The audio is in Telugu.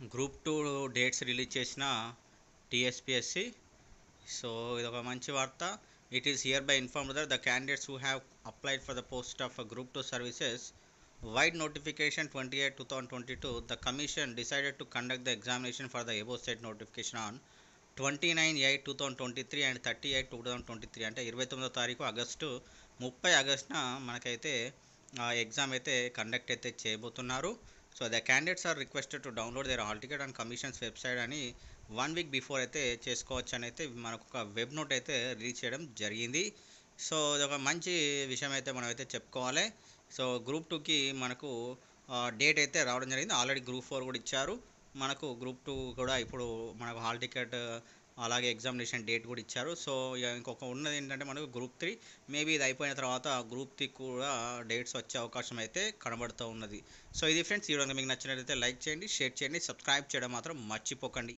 గ్రూప్ 2 డేట్స్ రిలీజ్ చేసిన టీఎస్పీఎస్సి. సో ఇదొక మంచి వార్త. It is hereby inform that the candidates who have applied for the post of group 2 services vide notification 28/2022 the commission decided to conduct the examination for the above said notification on 29/8/2023 and 30/8/2023 అంటే 29వ తారీఖు ఆగస్టు 30 ఆగస్టున మనకైతే ఎగ్జామ్ అయితే కండక్ట్ అయితే చేయబోతున్నారు. So the candidates are requested to download their hall ticket on commission's website అని 1 వీక్ బిఫోర్ అయితే చేసుకోవచ్చు అని అయితే మనకు ఒక వెబ్ నోట్ అయితే రిలీజ్ చేయడం జరిగింది. సో ఇదొక మంచి విషయం అయితే మనం అయితే చెప్పుకోవాలి. సో గ్రూప్ 2కి మనకు డేట్ అయితే రావడం జరిగింది. ఆల్రెడీ గ్రూప్ 4 కూడా ఇచ్చారు. మనకు గ్రూప్ 2 కూడా ఇప్పుడు మనకు హాల్ టికెట్ అలాగే ఎగ్జామినేషన్ డేట్ కూడా ఇచ్చారు. సో ఇంకొక ఉన్నది ఏంటంటే మనకు గ్రూప్ 3 మేబీ ఇది అయిపోయిన తర్వాత గ్రూప్ 3 కూడా డేట్స్ వచ్చే అవకాశం అయితే కనబడుతూ ఉన్నది. సో ఇది ఫ్రెండ్స్, ఈ వీడియో మీకు నచ్చినట్లయితే లైక్ చేయండి, షేర్ చేయండి, సబ్స్క్రైబ్ చేయడం మాత్రం మర్చిపోకండి.